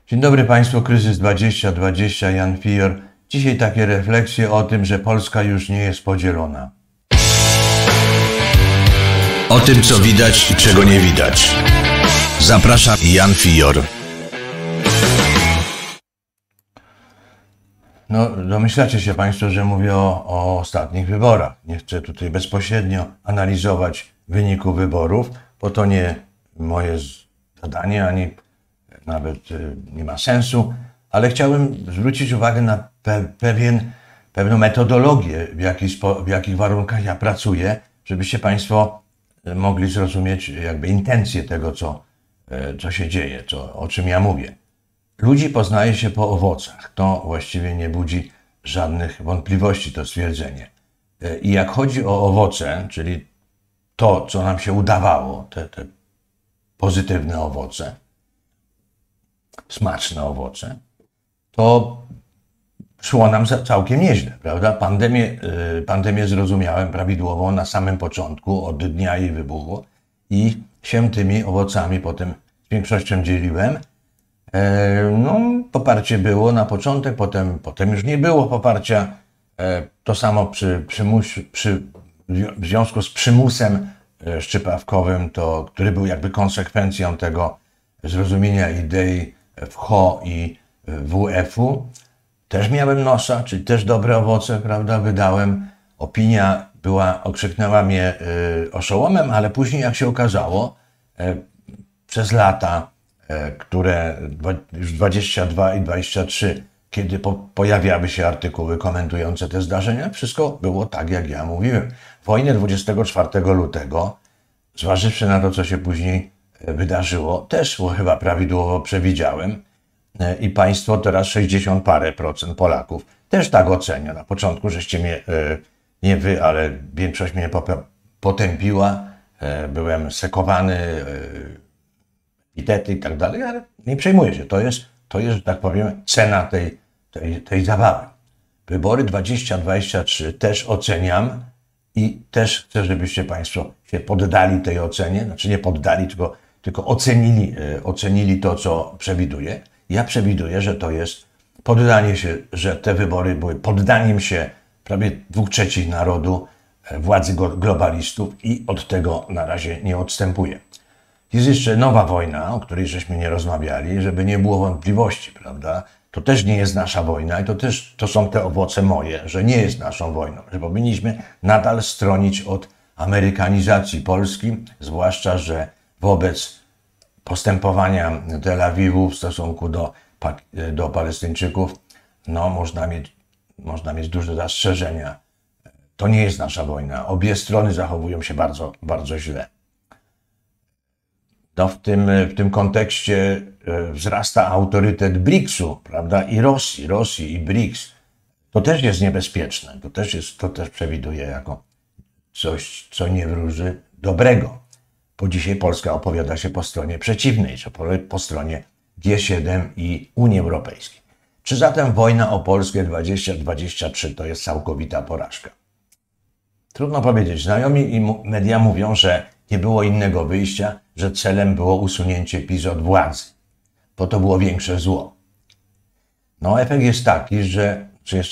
Dzień dobry Państwu, Kryzys 2020, Jan Fior. Dzisiaj takie refleksje o tym, że Polska już nie jest podzielona. O tym, co widać i czego nie widać. Zapraszam, Jan Fior. No, domyślacie się Państwo, że mówię o ostatnich wyborach. Nie chcę tutaj bezpośrednio analizować wyniku wyborów, bo to nie moje zadanie, ani nawet nie ma sensu, ale chciałbym zwrócić uwagę na pewną metodologię, w jakich warunkach ja pracuję, żebyście Państwo mogli zrozumieć jakby intencje tego, co się dzieje, o czym ja mówię. Ludzi poznaje się po owocach. To właściwie nie budzi żadnych wątpliwości, to stwierdzenie. I jak chodzi o owoce, czyli to, co nam się udawało, te pozytywne owoce, smaczne owoce, to szło nam całkiem nieźle, prawda? Pandemię zrozumiałem prawidłowo na samym początku, od dnia jej wybuchu i się tymi owocami potem z większością dzieliłem. No, poparcie było na początek, potem już nie było poparcia. To samo w związku z przymusem szczypawkowym, który był jakby konsekwencją tego zrozumienia idei WHO i WF-u. Też miałem nosa, czyli też dobre owoce, prawda, wydałem. Opinia okrzyknęła mnie oszołomem, ale później, jak się okazało, przez lata, które już 22 i 23, kiedy pojawiały się artykuły komentujące te zdarzenia, wszystko było tak, jak ja mówiłem. Wojnę 24 lutego, zważywszy na to, co się później wydarzyło, też chyba prawidłowo przewidziałem i Państwo teraz 60 parę procent Polaków też tak ocenia. Na początku żeście mnie, nie wy, ale większość mnie potępiła, byłem sekowany, epitety i tak dalej, ale nie przejmuję się. To jest, że tak powiem, cena tej zabawy. Wybory 2023 też oceniam i też chcę, żebyście Państwo się poddali tej ocenie, znaczy nie poddali, tylko ocenili to, co przewiduję. Ja przewiduję, że to jest poddanie się, że te wybory były poddaniem się prawie 2/3 narodu władzy globalistów i od tego na razie nie odstępuję. Jest jeszcze nowa wojna, o której żeśmy nie rozmawiali, żeby nie było wątpliwości, prawda? To też nie jest nasza wojna i to są te owoce moje, że nie jest naszą wojną, że powinniśmy nadal stronić od amerykanizacji Polski, zwłaszcza, że wobec postępowania Tel Awiwu w stosunku do Palestyńczyków, no można mieć duże zastrzeżenia. To nie jest nasza wojna. Obie strony zachowują się bardzo, bardzo źle. No w tym kontekście wzrasta autorytet BRICS-u, prawda, i Rosji i BRICS. To też jest niebezpieczne. To też przewiduje jako coś, co nie wróży dobrego. Bo dzisiaj Polska opowiada się po stronie przeciwnej, czy po stronie G7 i Unii Europejskiej. Czy zatem wojna o Polskę 2023 to jest całkowita porażka? Trudno powiedzieć. Znajomi i media mówią, że nie było innego wyjścia, że celem było usunięcie PiS od władzy, bo to było większe zło. No efekt jest taki, że,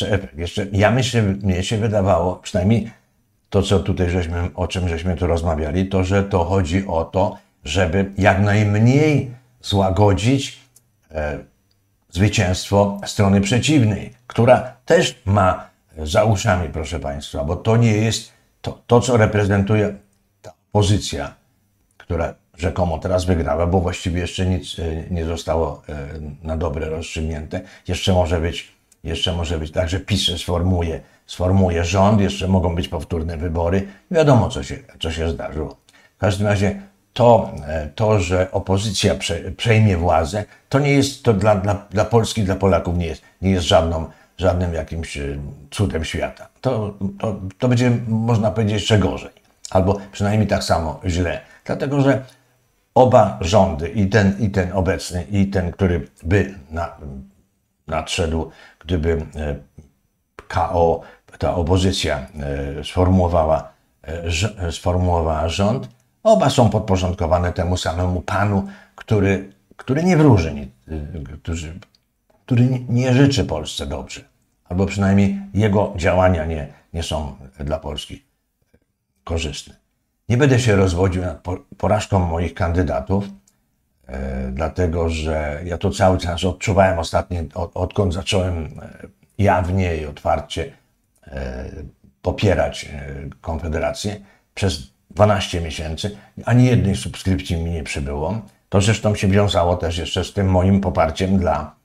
mnie się wydawało, przynajmniej to, o czym żeśmy tu rozmawiali, to, że to chodzi o to, żeby jak najmniej złagodzić zwycięstwo strony przeciwnej, która też ma za uszami, proszę Państwa, bo to nie jest to, co reprezentuje ta opozycja, która rzekomo teraz wygrała, bo właściwie jeszcze nic nie zostało na dobre rozstrzygnięte. Jeszcze może być tak, że PiS sformuje rząd, jeszcze mogą być powtórne wybory. Wiadomo, co się zdarzyło. W każdym razie to, że opozycja przejmie władzę, to nie jest, to dla Polski, dla Polaków nie jest żadnym jakimś cudem świata. To będzie, można powiedzieć, jeszcze gorzej. Albo przynajmniej tak samo źle. Dlatego, że oba rządy, i ten obecny, i ten, który by nadszedł, gdyby ta opozycja sformułowała rząd, oba są podporządkowane temu samemu panu, który nie wróży, który nie życzy Polsce dobrze, albo przynajmniej jego działania nie są dla Polski korzystne. Nie będę się rozwodził nad porażką moich kandydatów, dlatego że ja to cały czas odczuwałem ostatnio, odkąd zacząłem jawnie i otwarcie popierać Konfederację. Przez 12 miesięcy ani jednej subskrypcji mi nie przybyło. To zresztą się wiązało też jeszcze z tym moim poparciem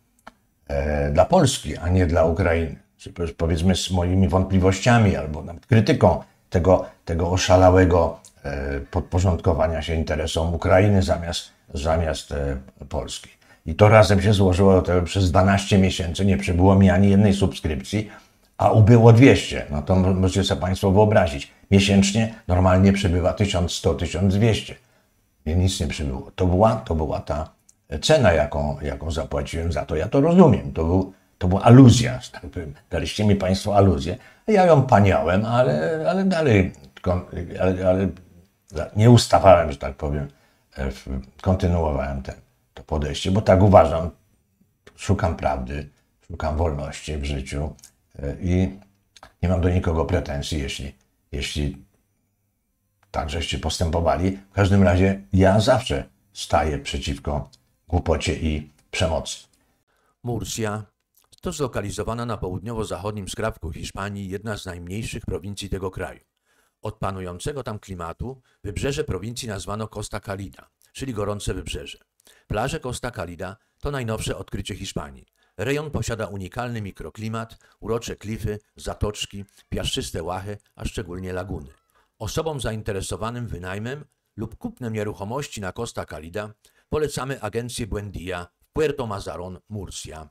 dla Polski, a nie dla Ukrainy. Czy powiedzmy z moimi wątpliwościami albo nawet krytyką tego oszalałego podporządkowania się interesom Ukrainy zamiast Polski. I to razem się złożyło, to przez 12 miesięcy nie przybyło mi ani jednej subskrypcji, a ubyło 200. No to możecie sobie Państwo wyobrazić. Miesięcznie normalnie przybywa 1100-1200. Mnie nic nie przybyło. To była ta cena, jaką zapłaciłem za to. Ja to rozumiem. To była aluzja. Tak powiem. Daliście mi Państwo aluzję. Ja ją paniałem, ale dalej ale nie ustawałem, że tak powiem. Kontynuowałem to podejście, bo tak uważam. Szukam prawdy, szukam wolności w życiu i nie mam do nikogo pretensji, jeśli tak żeście postępowali. W każdym razie ja zawsze staję przeciwko głupocie i przemocy. Murcia to zlokalizowana na południowo-zachodnim skrawku Hiszpanii jedna z najmniejszych prowincji tego kraju. Od panującego tam klimatu wybrzeże prowincji nazwano Costa Calida, czyli gorące wybrzeże. Plaże Costa Calida to najnowsze odkrycie Hiszpanii. Rejon posiada unikalny mikroklimat, urocze klify, zatoczki, piaszczyste łachy, a szczególnie laguny. Osobom zainteresowanym wynajmem lub kupnem nieruchomości na Costa Calida polecamy agencję Buendia w Puerto Mazarón, Murcia.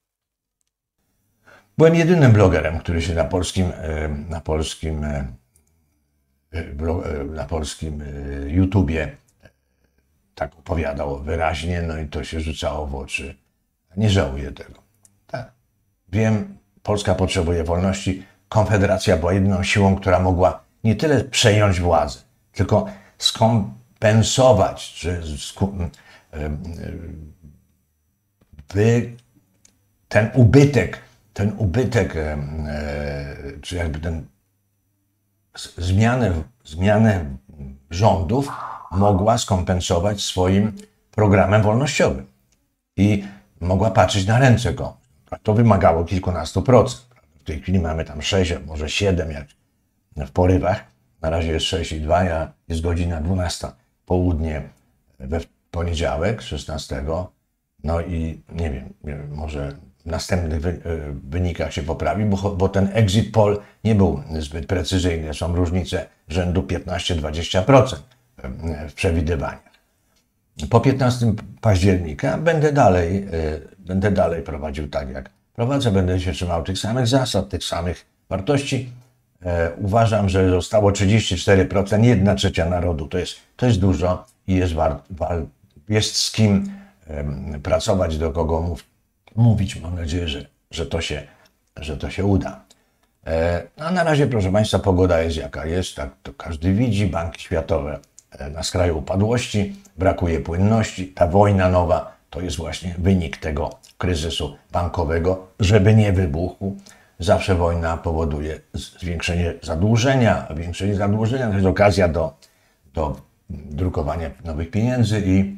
Byłem jedynym blogerem, który się na polskim YouTubie tak opowiadał wyraźnie, no i to się rzucało w oczy. Nie żałuję tego. Tak. Wiem, Polska potrzebuje wolności. Konfederacja była jedyną siłą, która mogła nie tyle przejąć władzę, tylko skompensować, czy ten ubytek, czy jakby zmianę rządów mogła skompensować swoim programem wolnościowym i mogła patrzeć na ręce go. To wymagało kilkunastu procent. W tej chwili mamy tam 6, może 7, jak w porywach. Na razie jest 6,2, jest godzina 12, południe we poniedziałek, 16. No i nie wiem, może w następnych wynikach się poprawi, bo ten exit poll nie był zbyt precyzyjny. Są różnice rzędu 15-20% w przewidywaniach. Po 15 października będę dalej prowadził tak, jak prowadzę. Będę się trzymał tych samych zasad, tych samych wartości. Uważam, że zostało 34%, 1/3 narodu. To jest dużo i jest z kim pracować, do kogo mówić. Mam nadzieję, że to się uda. A na razie, proszę Państwa, pogoda jest jaka jest, tak to każdy widzi. Banki światowe na skraju upadłości, brakuje płynności. Ta wojna nowa to jest właśnie wynik tego kryzysu bankowego, żeby nie wybuchł. Zawsze wojna powoduje zwiększenie zadłużenia, a zwiększenie zadłużenia to jest okazja do drukowania nowych pieniędzy i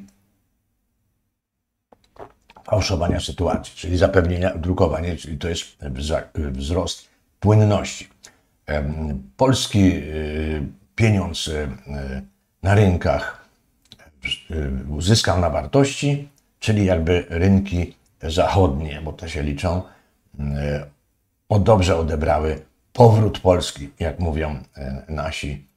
fałszowania sytuacji, czyli zapewnienia drukowania, czyli to jest wzrost płynności. Polski pieniądz na rynkach uzyskał na wartości, czyli jakby rynki zachodnie, bo te się liczą, dobrze odebrały powrót Polski, jak mówią nasi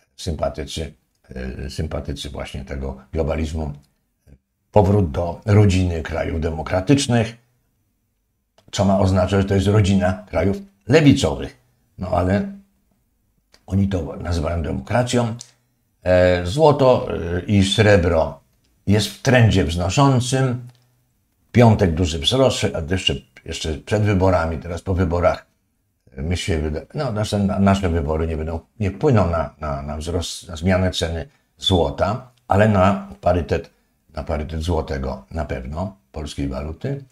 sympatycy właśnie tego globalizmu, powrót do rodziny krajów demokratycznych, co ma oznaczać, że to jest rodzina krajów lewicowych. No ale oni to nazywają demokracją. Złoto i srebro jest w trendzie wznoszącym. W piątek duży wzrost, a jeszcze przed wyborami, teraz po wyborach, nasze wybory nie wpłyną na wzrost, na zmianę ceny złota, ale na parytet na parytet złotego na pewno, polskiej waluty.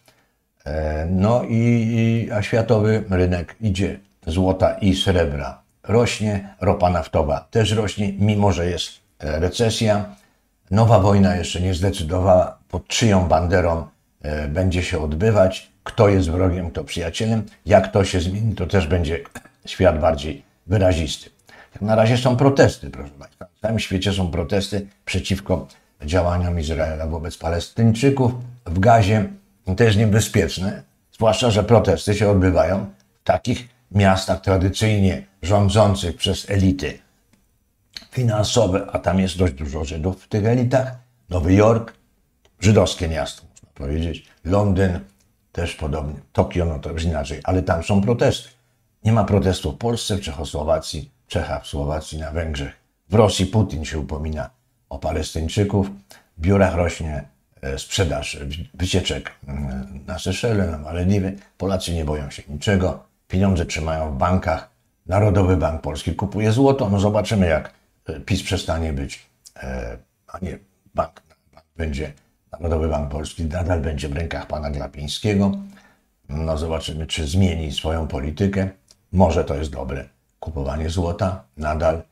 A światowy rynek idzie złota i srebra rośnie, ropa naftowa też rośnie, mimo że jest recesja. Nowa wojna jeszcze nie zdecydowała, pod czyją banderą będzie się odbywać, kto jest wrogiem, kto przyjacielem. Jak to się zmieni, to też będzie świat bardziej wyrazisty. Jak na razie są protesty, proszę Państwa. W całym świecie są protesty przeciwko działaniom Izraela wobec Palestyńczyków w Gazie. To jest niebezpieczne, zwłaszcza że protesty się odbywają w takich miastach tradycyjnie rządzących przez elity finansowe, a tam jest dość dużo Żydów w tych elitach. Nowy Jork, żydowskie miasto, można powiedzieć. Londyn też podobnie. Tokio, no to już inaczej, ale tam są protesty. Nie ma protestów w Polsce, w Czechosłowacji, w Czechach, w Słowacji, na Węgrzech. W Rosji Putin się upomina o Palestyńczyków. W biurach rośnie sprzedaż wycieczek na Seszele, na Malediwy. Polacy nie boją się niczego. Pieniądze trzymają w bankach. Narodowy Bank Polski kupuje złoto. No zobaczymy, jak PiS przestanie być, a nie bank będzie, Narodowy Bank Polski nadal będzie w rękach pana Glapińskiego. No zobaczymy, czy zmieni swoją politykę. Może to jest dobre. Kupowanie złota nadal.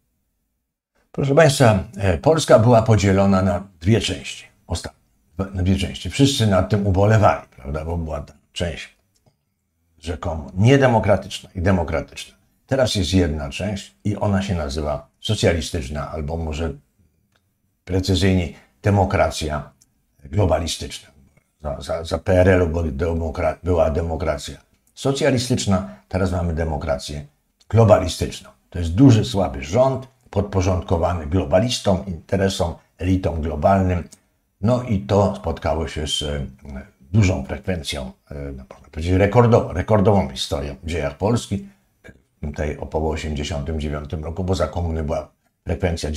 Proszę Państwa, Polska była podzielona na dwie części. Na dwie części. Wszyscy nad tym ubolewali, prawda? Bo była ta część rzekomo niedemokratyczna i demokratyczna. Teraz jest jedna część i ona się nazywa socjalistyczna, albo może precyzyjniej demokracja globalistyczna. Za PRL-u była demokracja socjalistyczna, teraz mamy demokrację globalistyczną. To jest duży, słaby rząd, podporządkowany globalistom, interesom, elitom globalnym. No i to spotkało się z dużą frekwencją, można powiedzieć rekordową historią w dziejach Polski, tej po 1989 roku, bo za komuny była frekwencja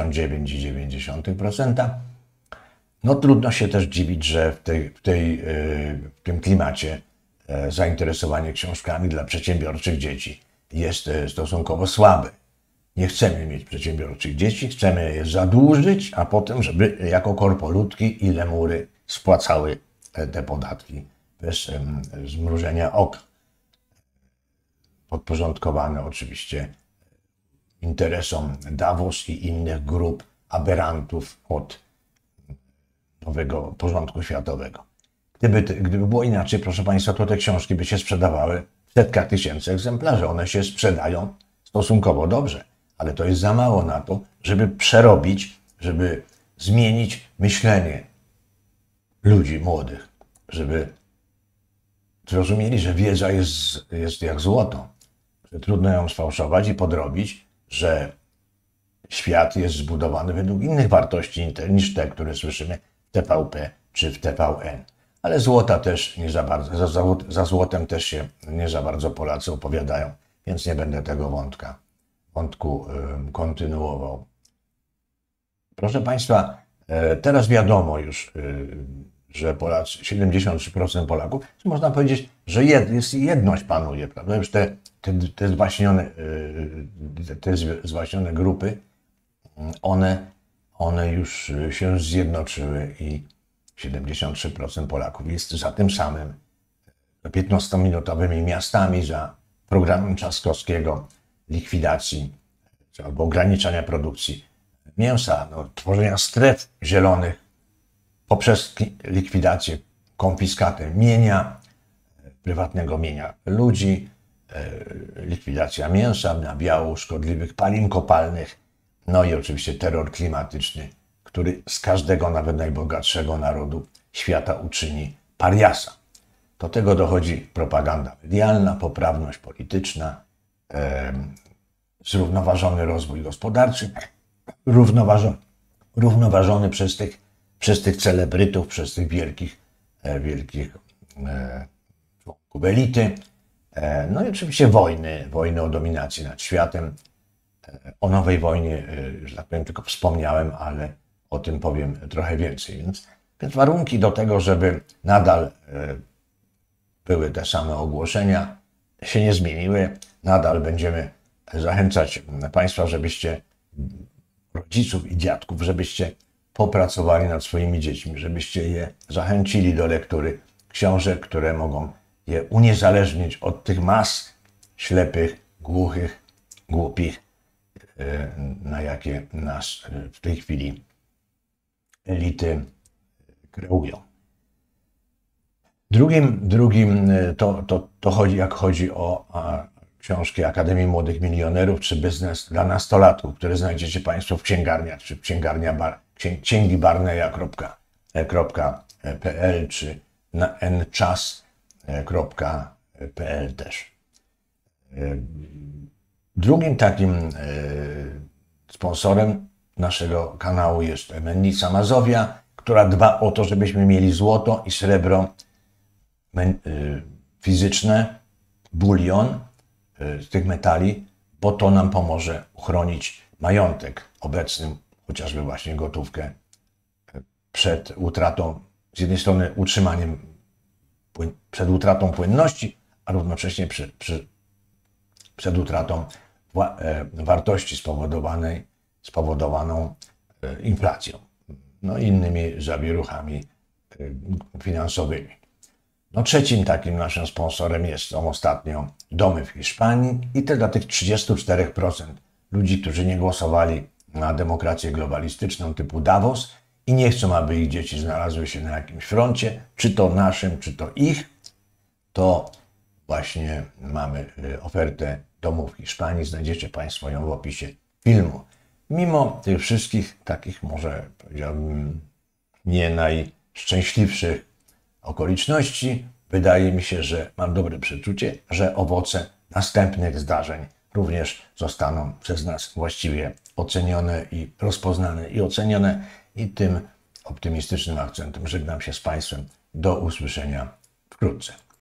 99,9%. No trudno się też dziwić, że w tym klimacie zainteresowanie książkami dla przedsiębiorczych dzieci jest stosunkowo słabe. Nie chcemy mieć przedsiębiorczych dzieci, chcemy je zadłużyć, a potem, żeby jako korpolutki i lemury spłacały te podatki bez zmrużenia oka. Podporządkowane oczywiście interesom Davos i innych grup aberrantów od nowego porządku światowego. Gdyby było inaczej, proszę Państwa, to te książki by się sprzedawały w setkach tysięcy egzemplarzy. One się sprzedają stosunkowo dobrze, ale to jest za mało na to, żeby przerobić, żeby zmienić myślenie ludzi młodych, żeby zrozumieli, że wiedza jest jak złoto, że trudno ją sfałszować i podrobić, że świat jest zbudowany według innych wartości niż te, które słyszymy w TVP czy w TVN. Ale złota też nie za bardzo, za złotem też się nie za bardzo Polacy opowiadają, więc nie będę tego wątku kontynuował. Proszę Państwa, teraz wiadomo już, że Polacy, 73% Polaków, można powiedzieć, że jedność panuje, prawda? Już te zwaśnione grupy, one już się zjednoczyły i 73% Polaków jest za tym samym, za 15-minutowymi miastami, za programem Trzaskowskiego likwidacji albo ograniczania produkcji mięsa, tworzenia stref zielonych poprzez likwidację, konfiskatę mienia, prywatnego mienia ludzi, likwidacja mięsa, nabiału, szkodliwych palin kopalnych, no i oczywiście terror klimatyczny, który z każdego, nawet najbogatszego narodu świata uczyni pariasa. Do tego dochodzi propaganda medialna, poprawność polityczna, zrównoważony rozwój gospodarczy, równoważony przez tych celebrytów, przez tych wielkich członków elity. No i oczywiście wojny o dominację nad światem. O nowej wojnie, że tak powiem, tylko wspomniałem, ale o tym powiem trochę więcej. Więc warunki do tego, żeby nadal były te same ogłoszenia, się nie zmieniły. Nadal będziemy zachęcać Państwa, rodziców i dziadków, żebyście popracowali nad swoimi dziećmi, żebyście je zachęcili do lektury książek, które mogą je uniezależnić od tych mas ślepych, głuchych, głupich, na jakie nas w tej chwili elity kreują. Drugim to chodzi, jak chodzi o książki Akademii Młodych Milionerów czy Biznes dla nastolatków, które znajdziecie Państwo w księgarniach, czy w księgibarneja.pl czy na nczas.pl też. Drugim takim sponsorem naszego kanału jest Mennica Mazowia, która dba o to, żebyśmy mieli złoto i srebro fizyczne, bulion z tych metali, bo to nam pomoże uchronić majątek obecny, chociażby właśnie gotówkę, przed utratą, z jednej strony utrzymaniem, przed utratą płynności, a równocześnie przed utratą wartości spowodowaną inflacją, no i innymi zawieruchami finansowymi. No trzecim takim naszym sponsorem są ostatnio domy w Hiszpanii i to dla tych 34% ludzi, którzy nie głosowali na demokrację globalistyczną typu Davos i nie chcą, aby ich dzieci znalazły się na jakimś froncie, czy to naszym, czy to ich, to właśnie mamy ofertę domów w Hiszpanii. Znajdziecie Państwo ją w opisie filmu. Mimo tych wszystkich takich, może powiedziałbym, nie najszczęśliwszych okoliczności, wydaje mi się, że mam dobre przeczucie, że owoce następnych zdarzeń również zostaną przez nas właściwie ocenione i rozpoznane i ocenione. I tym optymistycznym akcentem żegnam się z Państwem. Do usłyszenia wkrótce.